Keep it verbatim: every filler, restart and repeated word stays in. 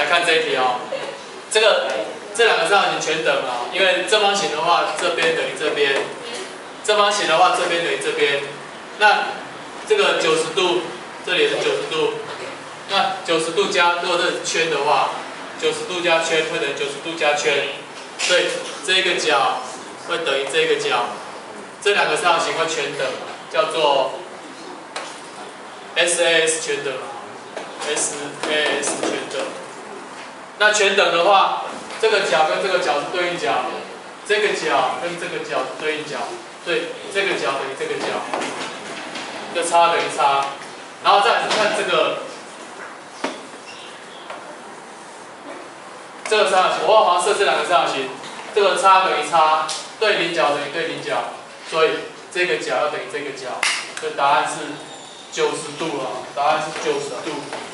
看这一题哦，这个这两个三角形全等啊，因为正方形的话，这边等于这边，正方形的话，这边等于这边。那这个九十度，这里也是九十度。那九十度加，如果这是圈的话，九十度加圈会等于九十度加圈，所以这个角会等于这个角，这两个三角形会全等，叫做 S A S 全等 ，S A S 全等。那全等的话，这个角跟这个角是对应角，这个角跟这个角是对应角，所以这个角等于这个角，这差等于差，然后再看这个。这个三角形，我好像设这两个三角形，这个差等于差，对邻角等于对邻角，所以这个角要等于这个角，所以答案是九十度啊，答案是九十度。